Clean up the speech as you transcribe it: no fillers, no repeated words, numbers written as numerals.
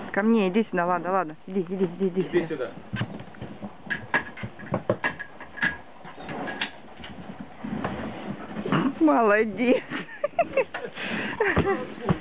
Ко мне, иди сюда, ладно, ладно. Иди Иди сюда. Молодец.